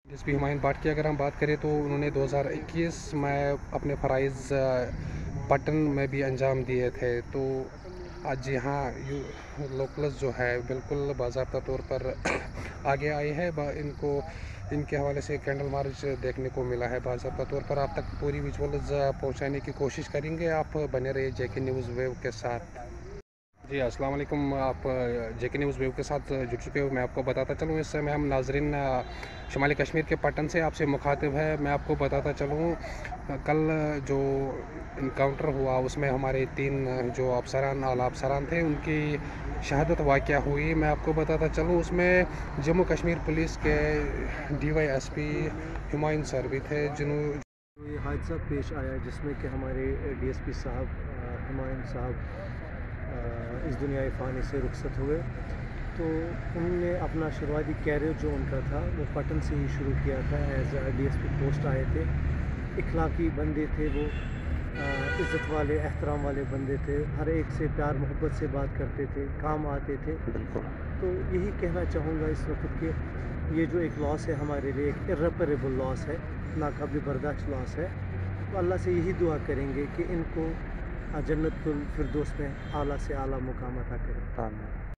DSP Humayun Bhatt की अगर हम बात करें तो उन्होंने 2021 में अपने फ़राइज़ पटन में भी अंजाम दिए थे। तो आज यहाँ लोकल्स जो है बिल्कुल बाज़ाब्ता तौर पर आगे आए हैं। इनको इनके हवाले से कैंडल मार्च देखने को मिला है। बाज़ाब्ता तौर पर आप तक पूरी विजुअल्स पहुँचाने की कोशिश करेंगे। आप बने रहिए जेके न्यूज़ वेव के साथ। जी अस्सलाम वालेकुम। आप जेके न्यूज़ वेव के साथ जुड़ चुके हो। मैं आपको बताता चलूँ, इस समय हम नाजरीन शुमाली कश्मीर के पटन से आपसे मुखातिब है। मैं आपको बताता चलूँ, कल जो इनकाउंटर हुआ उसमें हमारे 3 जो अफसरान आला अफसरान थे उनकी शहादत वाक़या हुई। मैं आपको बताता चलूँ, उसमें जम्मू कश्मीर पुलिस के DYSP हुमायूं सर भी थे ये हादसा पेश आया जिसमें कि हमारे DSP साहब हुमायूं साहब इस दुनियाई फ़ानी से रुखसत हुए। तो उन्होंने अपना शुरुआती कैरियर जो उनका था वो पटन से ही शुरू किया था। एज DSP पोस्ट आए थे, इखलाकी बंदे थे वो, इज़्ज़त वाले एहतराम वाले बंदे थे, हर एक से प्यार मोहब्बत से बात करते थे, काम आते थे। बिल्कुल। तो यही कहना चाहूँगा इस वक्त कि ये जो एक लॉस है हमारे लिए, एक इर्रेपरेबल लॉस है, नाकाबिल बर्दाश्त लॉस है। तो अल्लाह से यही दुआ करेंगे कि इनको जन्नतुल फिरदौस में आला से आला मुकाम अता करें। आमीन।